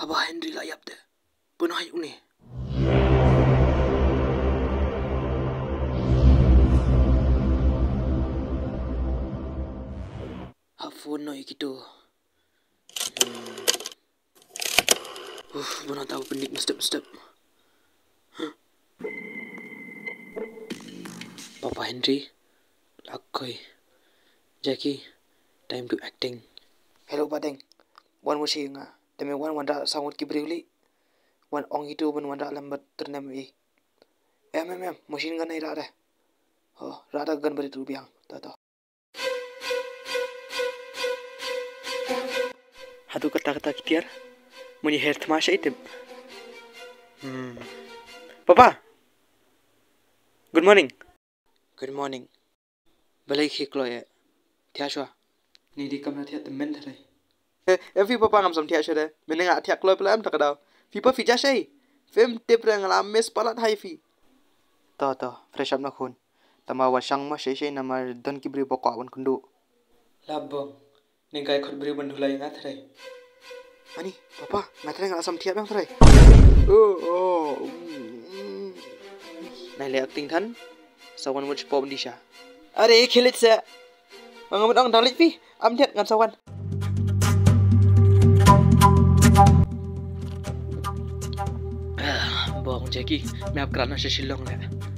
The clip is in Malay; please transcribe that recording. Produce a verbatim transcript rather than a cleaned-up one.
Haba Henry layap de. Punah une. Hafun noi gitu. Hmm. Uh, mana tahu pendik mestep-mestep. Huh? Papa Henry, lakoi. Jacky, time to acting. Hello badeng. Wan musi nga. Demi wan wanda sangut kibriuli. Wan ong itu ben wanda lambat ternem i. Em em em, musi nga nai rada. Oh, rada gan beri tu biang. Tato. Hadu kata-kata kitiar. Muni hair tamasha item. Hmm. Papa. Good morning. Good morning. Balai khiklo ya. Tiaswa. Ni di kamna tiat temen thai. Eh, every papa ngam som tiaswa de. Menenga tiak klo pelam tak dau. Fi pa fi jasai. Fem tip rang lam mes palat hai fi. To to, fresh up na khun. Tama wasang ma sei sei namar don ki bri bokwa wan kundu. Labong. Ni gai khot bri bandulai ngat thai. Ani, papa, ngatre ngala som tiap bang thai. Oh, oh. Nai le acting than. Sawan watch pom disha. Are khilit se. Ngamut ang dalit pi. Am tiat ngan sawan. Bong Jacky, मैं अब कराना से शिलोंग ले